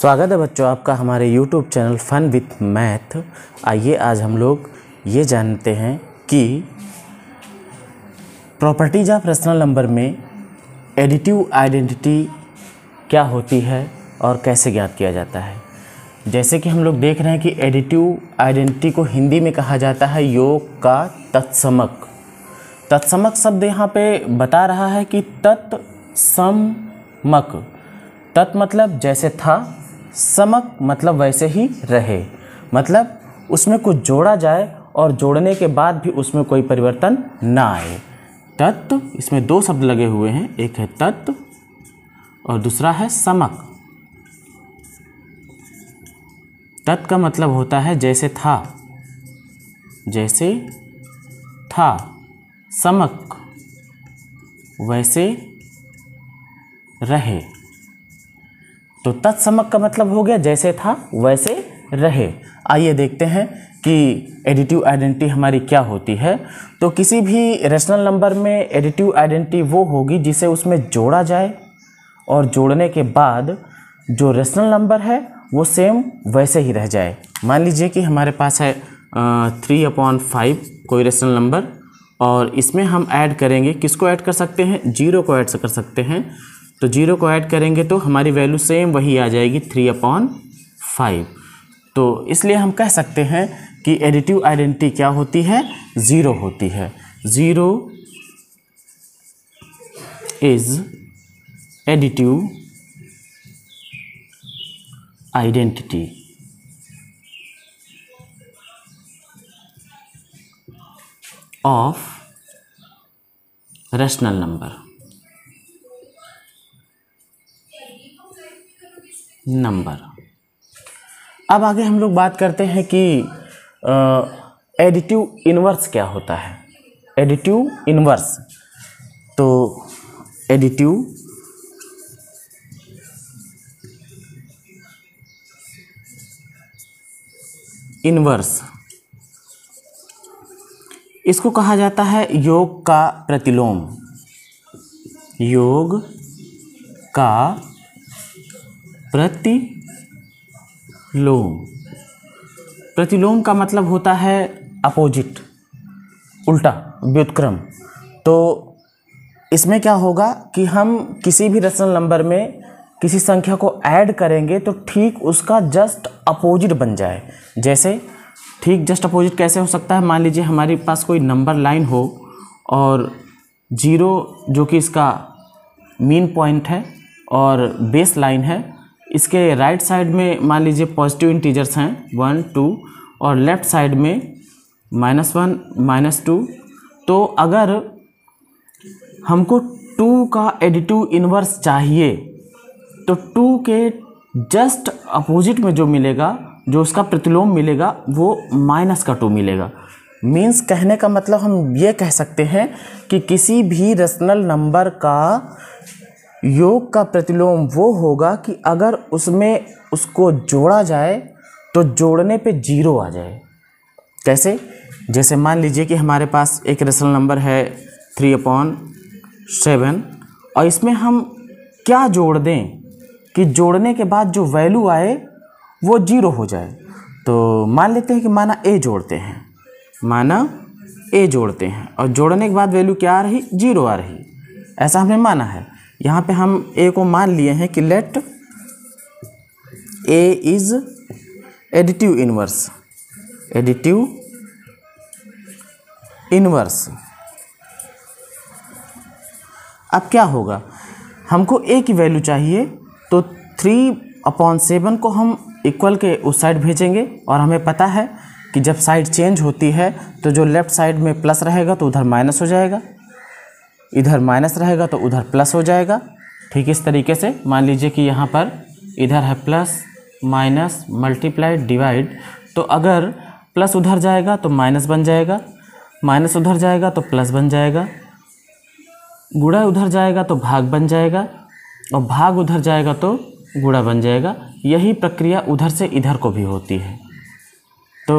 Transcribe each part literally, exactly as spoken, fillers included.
स्वागत है बच्चों आपका हमारे YouTube channel fun with math. आइए आज हम लोग ये जानते हैं कि प्रॉपर्टीज ऑफ रेशनल नंबर में एडिटिव आइडेंटिटी क्या होती है और कैसे ज्ञात किया जाता है। जैसे कि हम लोग देख रहे हैं कि एडिटिव आइडेंटिटी को हिंदी में कहा जाता है योग का तत्समक। तत्समक शब्द यहाँ पे बता रहा है कि तत्समक, तत् मतलब जैसे था, समक मतलब वैसे ही रहे, मतलब उसमें कुछ जोड़ा जाए और जोड़ने के बाद भी उसमें कोई परिवर्तन ना आए। तत्, इसमें दो शब्द लगे हुए हैं, एक है तत् और दूसरा है समक। तत् का मतलब होता है जैसे था, जैसे था, समक वैसे रहे। तो तत्समक का मतलब हो गया जैसे था वैसे रहे। आइए देखते हैं कि एडिटिव आइडेंटिटी हमारी क्या होती है। तो किसी भी रेशनल नंबर में एडिटिव आइडेंटिटी वो होगी जिसे उसमें जोड़ा जाए और जोड़ने के बाद जो रेशनल नंबर है वो सेम वैसे ही रह जाए। मान लीजिए कि हमारे पास है थ्री अपॉन फाइव कोई रेशनल नंबर और इसमें हम ऐड करेंगे, किसको ऐड कर सकते हैं, जीरो को ऐड कर सकते हैं। तो जीरो को ऐड करेंगे तो हमारी वैल्यू सेम वही आ जाएगी थ्री अपॉन फाइव। तो इसलिए हम कह सकते हैं कि एडिटिव आइडेंटिटी क्या होती है, ज़ीरो होती है। Zero is additive identity of rational number number. अब आगे हम लोग बात करते हैं कि एडिटिव इनवर्स क्या होता है। एडिटिव इनवर्स, तो एडिटिव इनवर्स इसको कहा जाता है योग का प्रतिलोम। योग का प्रतिलोम। प्रतिलोम का मतलब होता है अपोजिट, उल्टा, व्युत्क्रम। तो इसमें क्या होगा कि हम किसी भी रेशनल नंबर में किसी संख्या को ऐड करेंगे तो ठीक उसका जस्ट अपोजिट बन जाए। जैसे ठीक जस्ट अपोजिट कैसे हो सकता है, मान लीजिए हमारे पास कोई नंबर लाइन हो और जीरो जो कि इसका मीन पॉइंट है और बेस लाइन है, इसके राइट साइड में मान लीजिए पॉजिटिव इंटीजर्स हैं वन टू और लेफ्ट साइड में माइनस वन माइनस टू। तो अगर हमको टू का एडिटिव इनवर्स चाहिए तो टू के जस्ट अपोजिट में जो मिलेगा, जो उसका प्रतिलोम मिलेगा, वो माइनस का टू मिलेगा। मीन्स कहने का मतलब हम ये कह सकते हैं कि किसी भी रेशनल नंबर का योग का प्रतिलोम वो होगा कि अगर उसमें उसको जोड़ा जाए तो जोड़ने पे जीरो आ जाए। कैसे, जैसे मान लीजिए कि हमारे पास एक रेशनल नंबर है थ्री अपॉन सेवन और इसमें हम क्या जोड़ दें कि जोड़ने के बाद जो वैल्यू आए वो जीरो हो जाए। तो मान लेते हैं कि माना ए जोड़ते हैं, माना ए जोड़ते हैं और जोड़ने के बाद वैल्यू क्या आ रही, जीरो आ रही, ऐसा हमने माना है। यहाँ पे हम ए को मान लिए हैं कि let a is additive inverse. Additive inverse अब क्या होगा, हमको ए की वैल्यू चाहिए तो थ्री अपॉन सेवन को हम इक्वल के उस साइड भेजेंगे और हमें पता है कि जब साइड चेंज होती है तो जो लेफ्ट साइड में प्लस रहेगा तो उधर माइनस हो जाएगा, इधर माइनस रहेगा तो उधर प्लस हो जाएगा। ठीक इस तरीके से मान लीजिए कि यहाँ पर इधर है प्लस माइनस मल्टीप्लाइड डिवाइड, तो अगर प्लस उधर जाएगा तो माइनस बन जाएगा, माइनस उधर जाएगा तो प्लस बन जाएगा, गुणा उधर जाएगा तो भाग बन जाएगा और भाग उधर जाएगा तो गुणा बन जाएगा। यही प्रक्रिया उधर से इधर को भी होती है। तो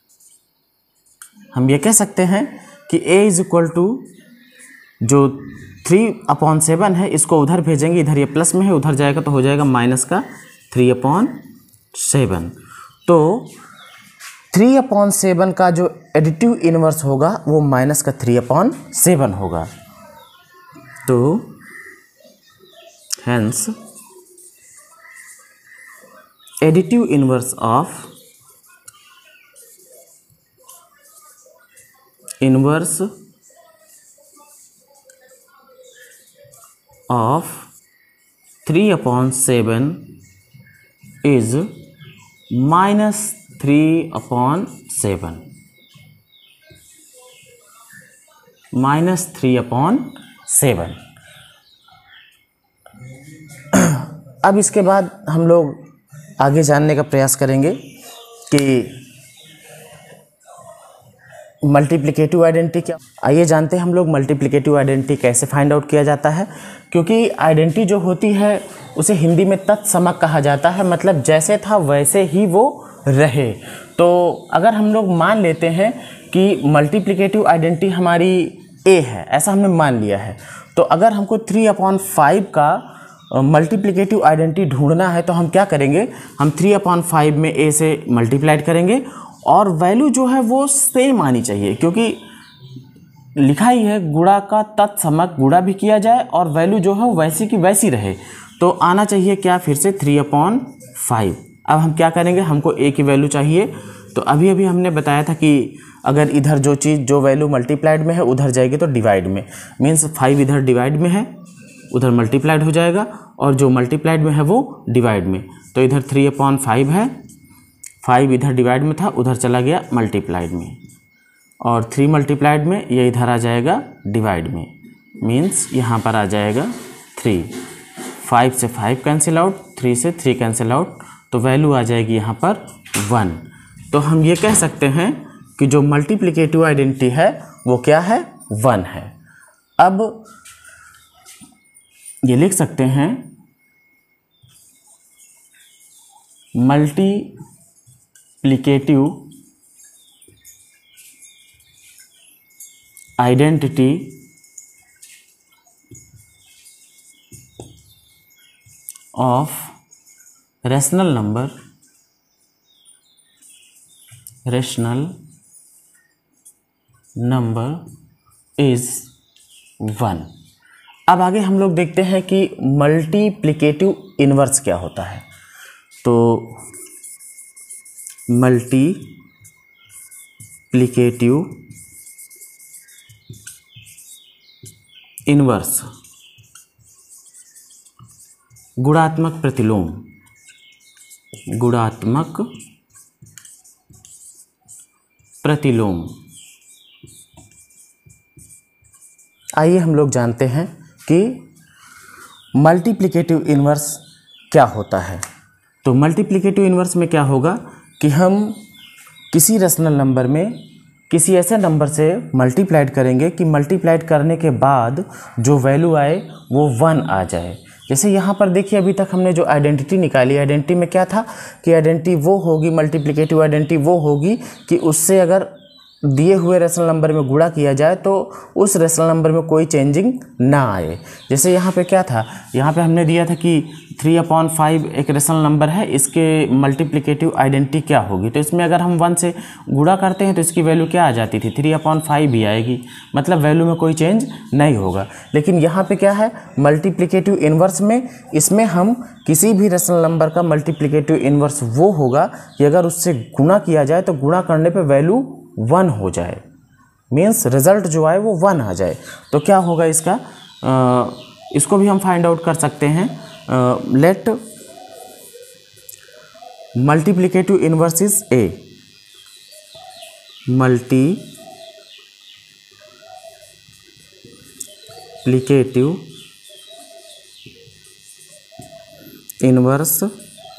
हम ये कह सकते हैं कि a इज इक्वल टू जो थ्री अपॉन सेवन है, इसको उधर भेजेंगे, इधर ये प्लस में है, उधर जाएगा तो हो जाएगा माइनस का थ्री अपॉन सेवन। तो थ्री अपॉन सेवन का जो एडिटिव इनवर्स होगा वो माइनस का थ्री अपॉन सेवन होगा। तो hence additive inverse of inverse of three upon seven is minus three upon seven, minus three upon seven. अब इसके बाद हम लोग आगे जानने का प्रयास करेंगे कि मल्टीप्लिकेटिव आइडेंटिटी क्या। आइए जानते हैं हम लोग मल्टीप्लिकेटिव आइडेंटिटी कैसे फाइंड आउट किया जाता है। क्योंकि आइडेंटिटी जो होती है उसे हिंदी में तत्समक कहा जाता है, मतलब जैसे था वैसे ही वो रहे। तो अगर हम लोग मान लेते हैं कि मल्टीप्लिकेटिव आइडेंटिटी हमारी ए है, ऐसा हमने मान लिया है, तो अगर हमको थ्री अपॉन फाइव का मल्टीप्लिकेटिव आइडेंटिटी ढूंढना है तो हम क्या करेंगे, हम थ्री अपॉन फाइव में ए से मल्टीप्लाइड करेंगे और वैल्यू जो है वो सेम आनी चाहिए, क्योंकि लिखा ही है गुणा का तत्समक गुणा भी किया जाए और वैल्यू जो है वैसी की वैसी रहे। तो आना चाहिए क्या, फिर से थ्री अपॉन फाइव। अब हम क्या करेंगे, हमको ए की वैल्यू चाहिए। तो अभी अभी हमने बताया था कि अगर इधर जो चीज़ जो वैल्यू मल्टीप्लाइड में है उधर जाएगी तो डिवाइड में, मीन्स फाइव इधर डिवाइड में है उधर मल्टीप्लाइड हो जाएगा, और जो मल्टीप्लाइड में है वो डिवाइड में। तो इधर थ्री अपॉन फाइव है, फाइव इधर डिवाइड में था उधर चला गया मल्टीप्लाइड में, और थ्री मल्टीप्लाइड में ये इधर आ जाएगा डिवाइड में, मीन्स यहाँ पर आ जाएगा थ्री। फाइव से फाइव कैंसिल आउट, थ्री से थ्री कैंसिल आउट, तो वैल्यू आ जाएगी यहाँ पर वन। तो हम ये कह सकते हैं कि जो मल्टीप्लिकेटिव आइडेंटिटी है वो क्या है, वन है। अब ये लिख सकते हैं multiplicative identity of rational number rational number is one. अब आगे हम लोग देखते हैं कि मल्टीप्लिकेटिव इनवर्स क्या होता है। तो मल्टीप्लिकेटिव इनवर्स गुणात्मक प्रतिलोम गुणात्मक प्रतिलोम। आइए हम लोग जानते हैं कि मल्टीप्लिकेटिव इनवर्स क्या होता है। तो मल्टीप्लिकेटिव इनवर्स में क्या होगा कि हम किसी रैशनल नंबर में किसी ऐसे नंबर से मल्टीप्लाइड करेंगे कि मल्टीप्लाइड करने के बाद जो वैल्यू आए वो वन आ जाए। जैसे यहाँ पर देखिए अभी तक हमने जो आइडेंटिटी निकाली, आइडेंटिटी में क्या था कि आइडेंटिटी वो होगी, मल्टीप्लिकेटिव आइडेंटिटी वो होगी कि उससे अगर दिए हुए रैशनल नंबर में गुणा किया जाए तो उस रैशनल नंबर में कोई चेंजिंग ना आए। जैसे यहाँ पे क्या था, यहाँ पे हमने दिया था कि थ्री अपॉन फाइव एक रैशनल नंबर है, इसके मल्टीप्लिकेटिव आइडेंटिटी क्या होगी। तो इसमें अगर हम वन से गुणा करते हैं तो इसकी वैल्यू क्या आ जाती थी, थ्री अपॉन फाइव ही आएगी, मतलब वैल्यू में कोई चेंज नहीं होगा। लेकिन यहाँ पे क्या है, मल्टीप्लिकेटिव इनवर्स में इसमें हम किसी भी रैशनल नंबर का मल्टीप्लिकेटिव इनवर्स वो होगा कि अगर उससे गुणा किया जाए तो गुणा करने पर वैल्यू वन हो जाए, मीन्स रिजल्ट जो आए वो वन आ जाए। तो क्या होगा इसका, आ, इसको भी हम फाइंड आउट कर सकते हैं। Let multiplicative inverse is a, multiplicative inverse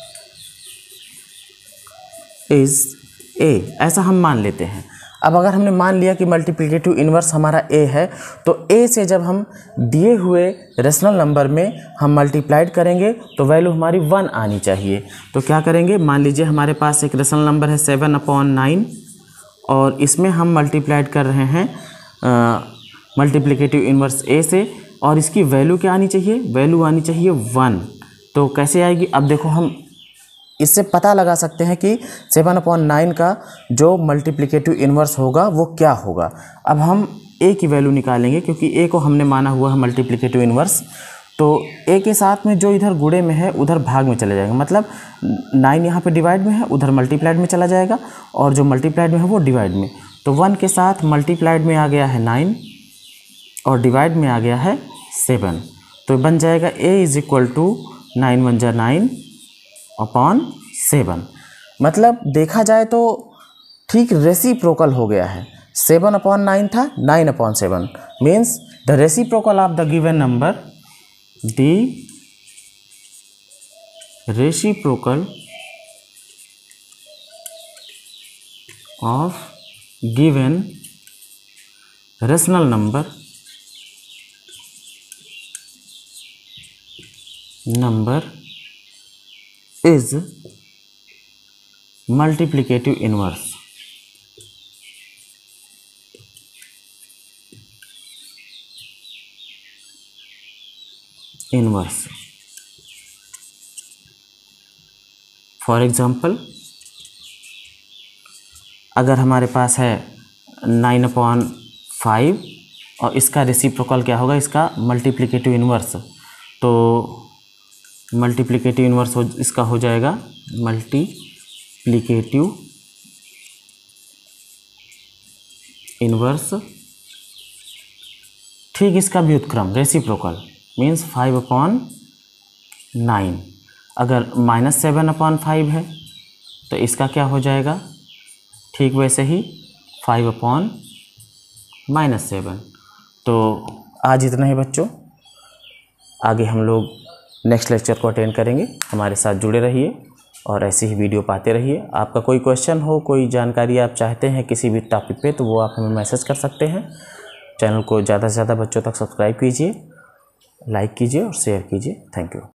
is a, ऐसा हम मान लेते हैं। अब अगर हमने मान लिया कि मल्टीप्लिकेटिव इनवर्स हमारा ए है, तो ए से जब हम दिए हुए रैशनल नंबर में हम मल्टीप्लाइड करेंगे तो वैल्यू हमारी वन आनी चाहिए। तो क्या करेंगे, मान लीजिए हमारे पास एक रैशनल नंबर है सेवन अपॉन नाइन, और इसमें हम मल्टीप्लाइड कर रहे हैं मल्टीप्लिकेटिव इनवर्स ए से, और इसकी वैल्यू क्या आनी चाहिए, वैल्यू आनी चाहिए वन। तो कैसे आएगी, अब देखो हम इससे पता लगा सकते हैं कि सेवन अपॉन नाइन का जो मल्टीप्लिकेटिव इन्वर्स होगा वो क्या होगा। अब हम ए की वैल्यू निकालेंगे क्योंकि ए को हमने माना हुआ है मल्टीप्लिकेटिव इन्वर्स। तो ए के साथ में जो इधर गुणे में है उधर भाग में चले जाएगा, मतलब नाइन यहाँ पे डिवाइड में है, उधर मल्टीप्लाइड में चला जाएगा, और जो मल्टीप्लाइड में है वो डिवाइड में। तो वन के साथ मल्टीप्लाइड में आ गया है नाइन और डिवाइड में आ गया है सेवन। तो बन जाएगा a is equal to nine one जा नाइन अपॉन सेवन। मतलब देखा जाए तो ठीक रेसिप्रोकल हो गया है। सेवन अपॉन नाइन था, nine upon seven means the reciprocal of the given number, the reciprocal of given rational number number is multiplicative inverse. Inverse for example, अगर हमारे पास है नाइन अपॉन फाइव और इसका रेसिप्रोकल क्या होगा, इसका मल्टीप्लिकेटिव इनवर्स, तो मल्टीप्लिकेटिव इनवर्स हो इसका हो जाएगा मल्टीप्लिकेटिव इनवर्स, ठीक इसका व्युत्क्रम reciprocal means five upon nine. अगर माइनस सेवन अपॉन फाइव है तो इसका क्या हो जाएगा, ठीक वैसे ही फाइव अपॉन माइनस सेवन। तो आज इतना ही बच्चों, आगे हम लोग नेक्स्ट लेक्चर को अटेंड करेंगे। हमारे साथ जुड़े रहिए और ऐसे ही वीडियो पाते रहिए। आपका कोई क्वेश्चन हो, कोई जानकारी आप चाहते हैं किसी भी टॉपिक पे, तो वो आप हमें मैसेज कर सकते हैं। चैनल को ज़्यादा से ज़्यादा बच्चों तक सब्सक्राइब कीजिए, लाइक कीजिए और शेयर कीजिए। Thank you.